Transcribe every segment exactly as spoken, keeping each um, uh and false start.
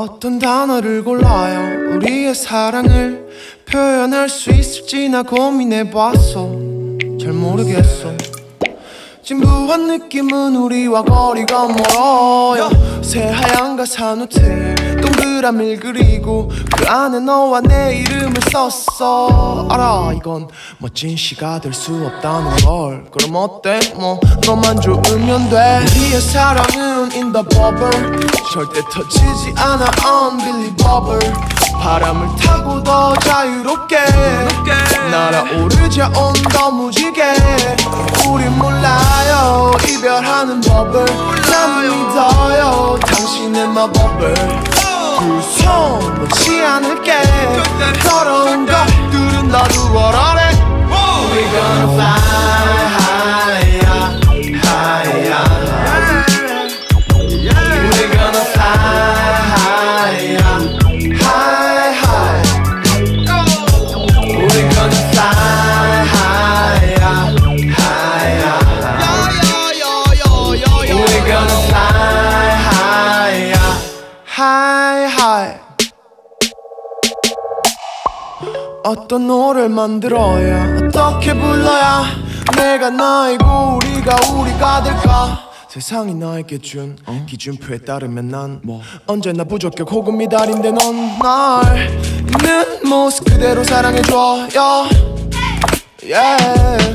어떤 단어를 골라야 우리의 사랑을 표현할 수 있을지 나 고민해봤어. 잘 모르겠어. 진부한 느낌은 우리와 거리가 멀어요. 새하얀 가사 노트에 동그라미를 그리고 그 안에 너와 내 이름을 썼어. 알아 이건 멋진 시가 될 수 없다는 걸. 그럼 어때 뭐 너만 좋으면 돼. 우리의 사랑은 in the bubble 절대 터지지 않아 unbelievable. 바람을 타고 더 자유롭게 날아오르자 온더 무지개. 우린 몰라요 이별하는 법을. 난 믿어요 당신의 마법을. 두 손 놓지 않을게. 더러운 것들은 나도 원하네. We're gonna fly higher, higher. We're gonna fly higher, high, high. We're gonna fly higher, higher. We're gonna fly higher, high, high. 어떤 노래를 만들어야 어떻게 불러야 내가 나이고 우리가 우리가 될까. 세상이 나에게 준 어? 기준표에 따르면 난 뭐? 언제나 부족해 혹은 미달인데 넌 날 있는 모습 그대로 사랑해줘 yeah. Yeah.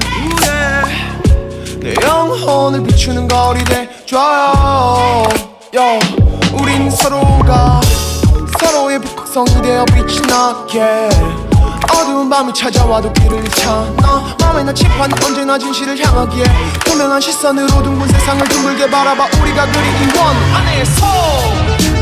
내 영혼을 비추는 거리 돼줘요 yeah. 우린 서로가 서로의 북극성이 되어 빛이 나게. 어두운 밤이 찾아와도 길을 잃잖아. 맘에 나 칠판 언제나 진실을 향하기에 투명한 시선으로 둥근 세상을 둥글게 바라봐. 우리가 그린 이 원 안에서